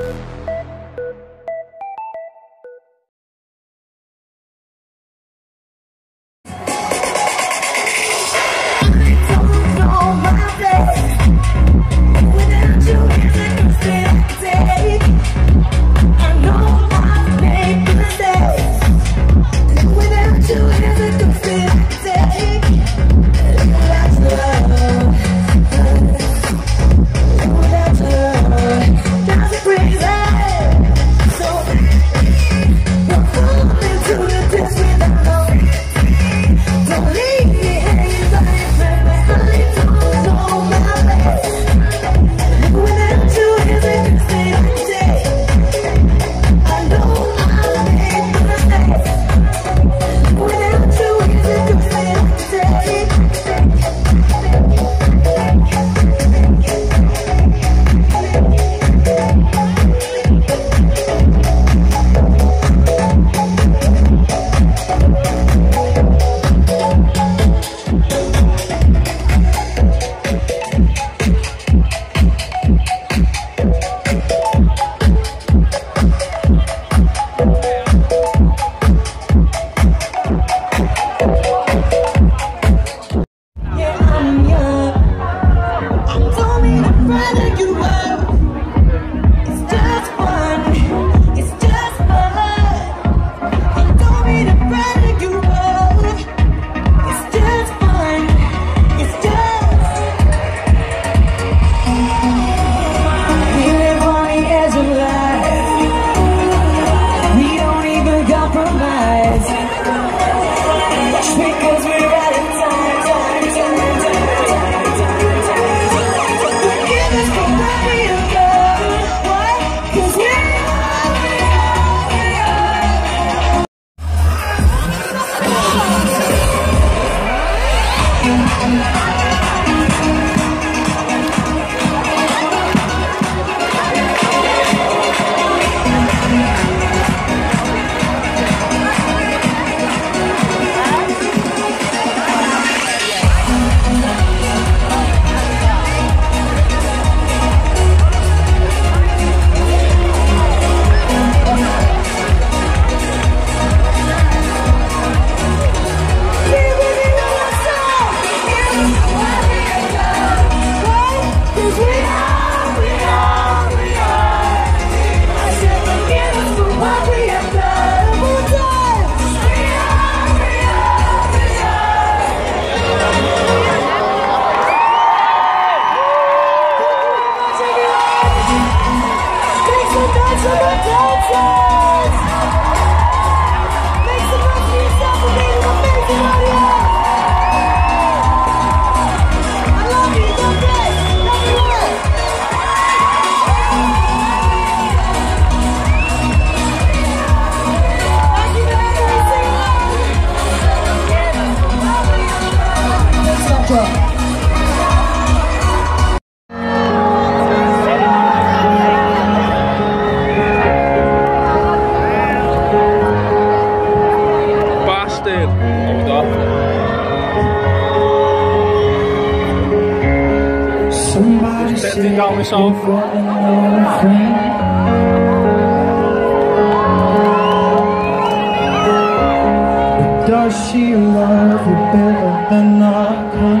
Betley down myself. Does she love you better than I can?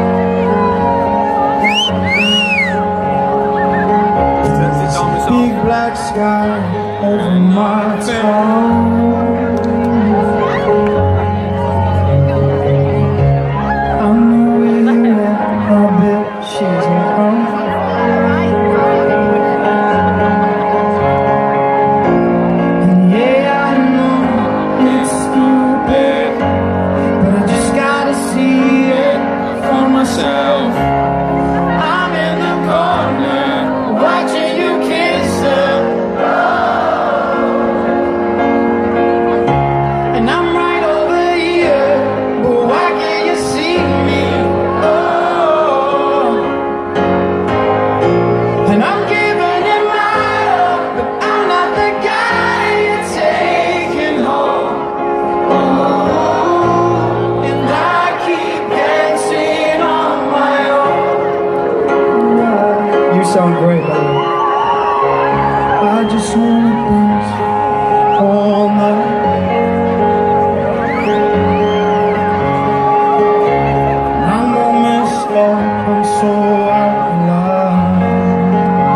Big black sky over my town. I know you want a bit, she's around. And yeah, I know it's stupid, but I just gotta see it for myself. I'm in the corner watching you kiss her, and I'm right over here, but why can't you see me? Oh, and I'm giving it my all, but I'm not the guy you're taking home. Oh, and I keep dancing on my own. You sound great, buddy. I something's all night. My moments long, I'm so out of line.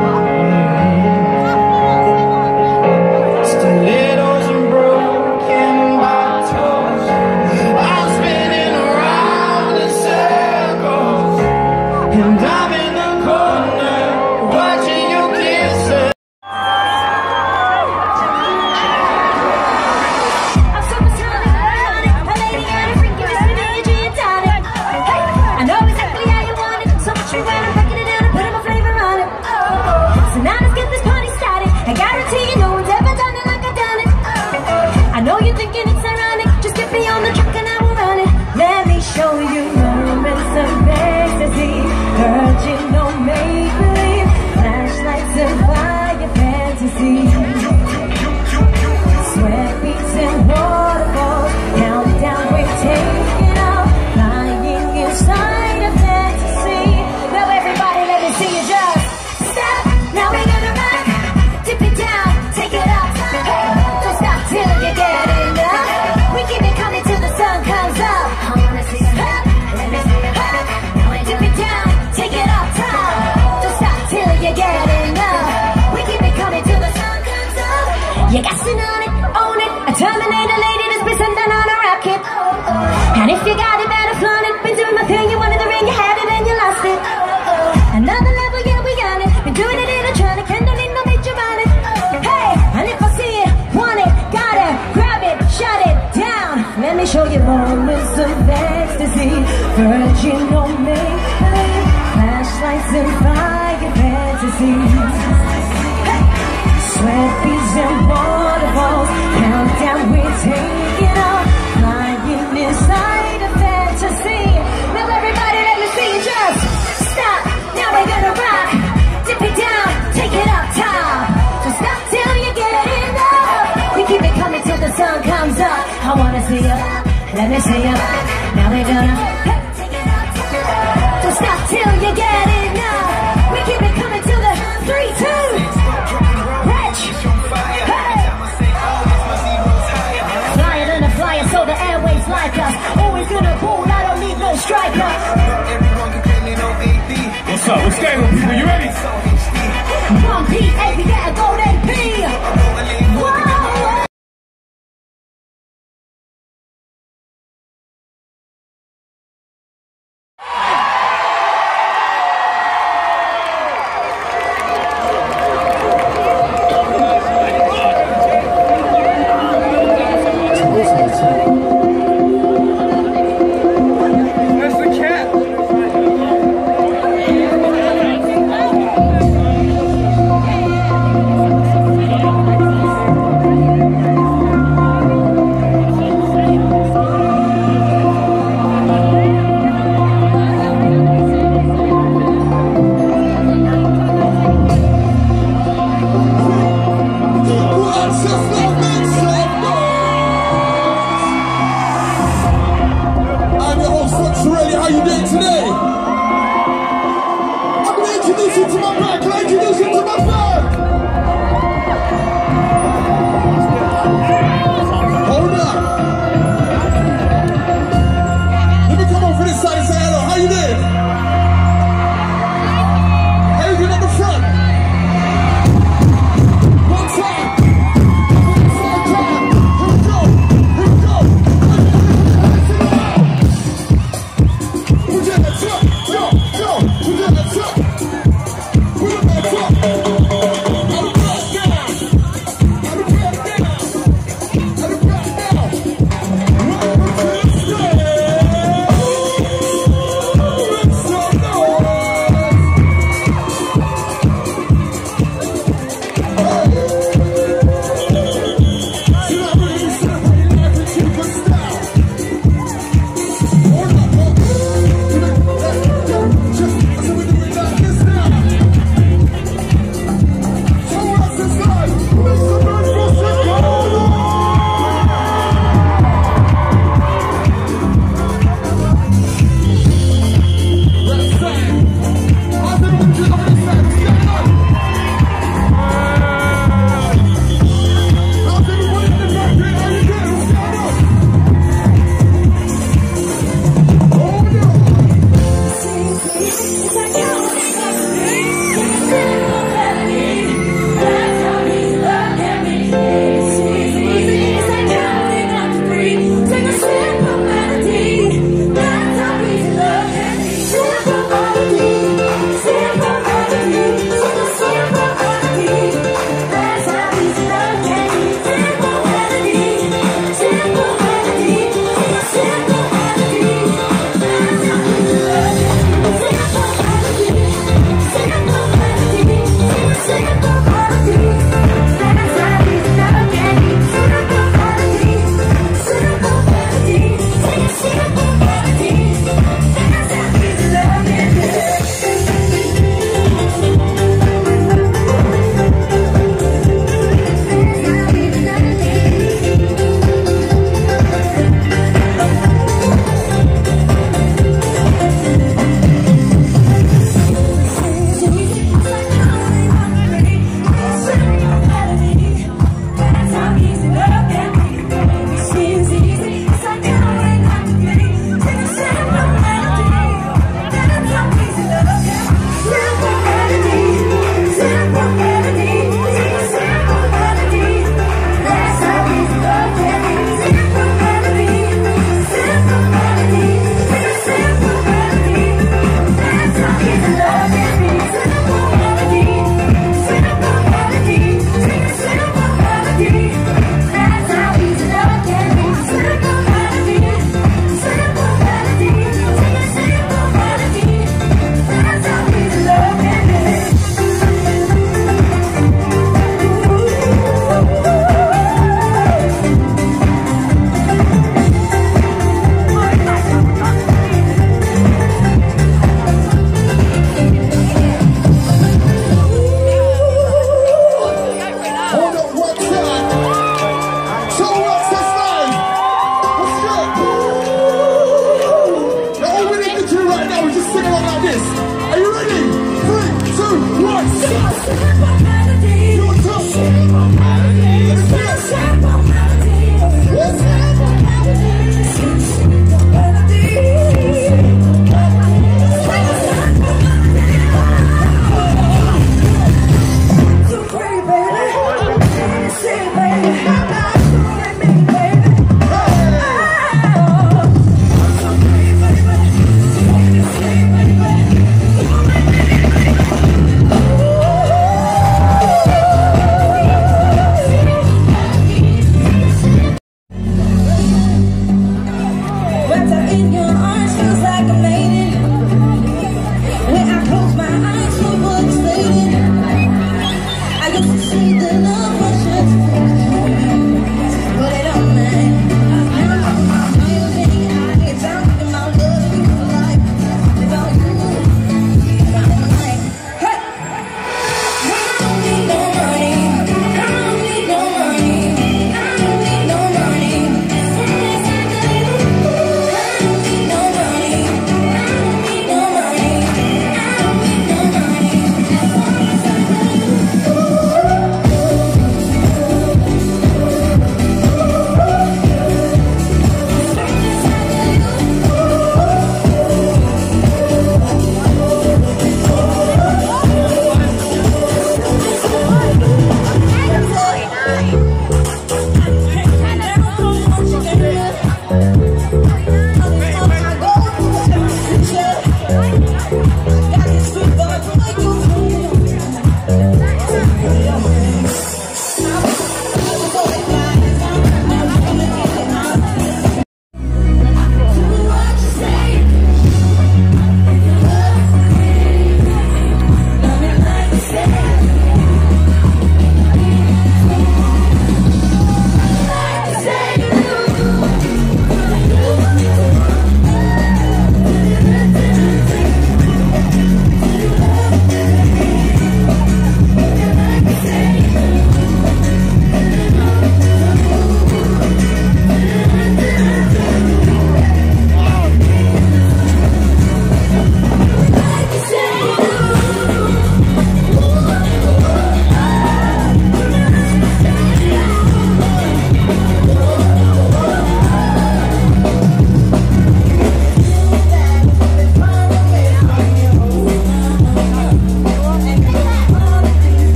Stilettos and broken bottles, I'm spinning around in circles, and I'm in the corner watching you kiss her. You got to know it, own it. A Terminator lady that's been sent down on a rocket. And if you got it, better flaunt it. Been doing my thing, you wanted the ring, you had it and you lost it. Another level, yeah, we got it. Been doing it electronic, and don't need no major on it. Hey, and if I see it, want it, got it, grab it, shut it down. Let me show you moments of ecstasy. Virgin, no make-believe. Flashlights and fire fantasies. Sweat beads and waterfalls, countdown, we're taking off, flying inside a fantasy. Now everybody let me see you just stop, now we're gonna rock, dip it down, take it up top. So stop till you get enough, we keep it coming till the sun comes up. I wanna see you, let me see you, now we're gonna take it up top. So stop till you get enough, we keep it coming till the 3, 2. So the airways like us, always gonna pull, I don't need no striker. Everyone can claim they know AP. What's up? What's going on, people? You ready? 1P, AP, get a gold AP. Whoa.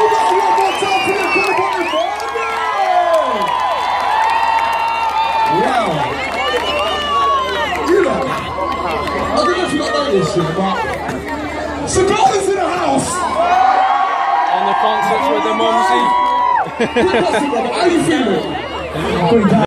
Cigars in the house! On the concerts with the mumsy. How you feeling?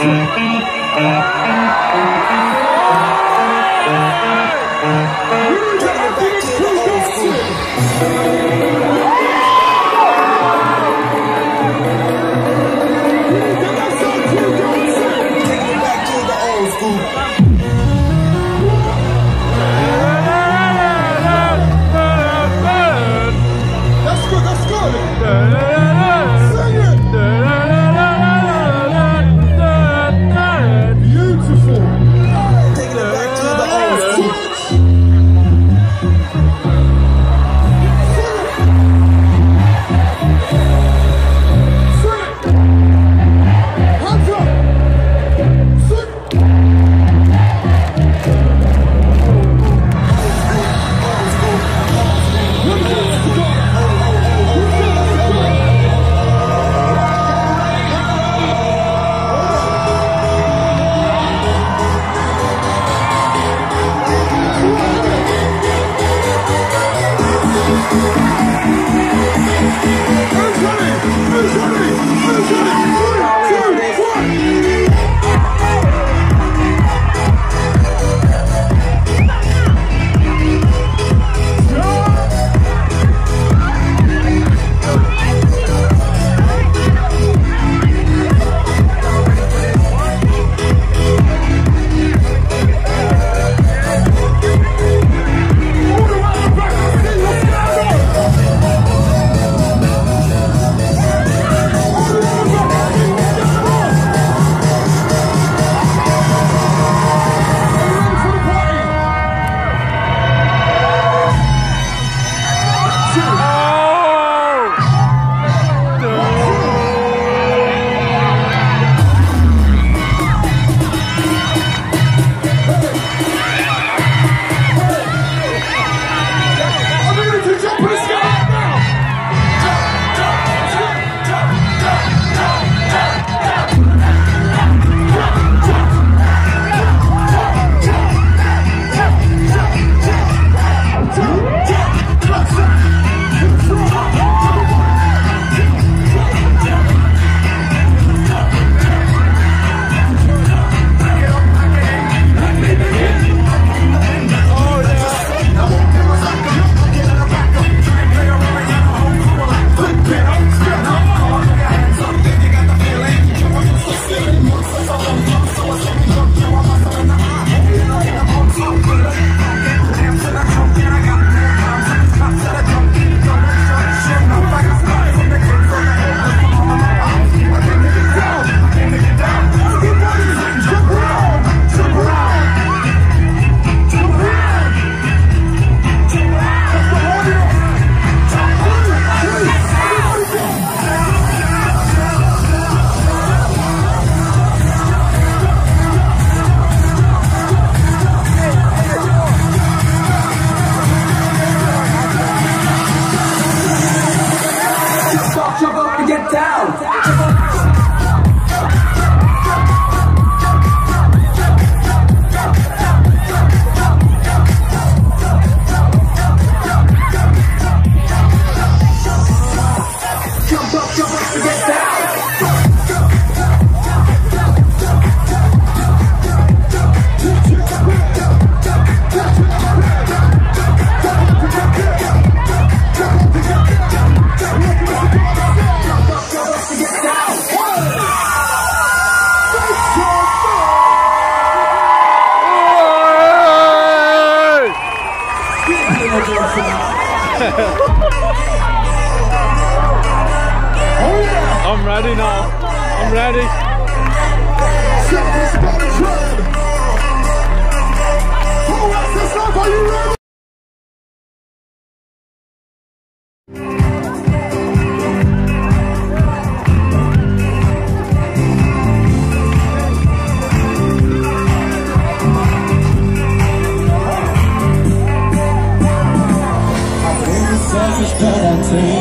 I'm ready now. I'm ready. Are you ready? But I take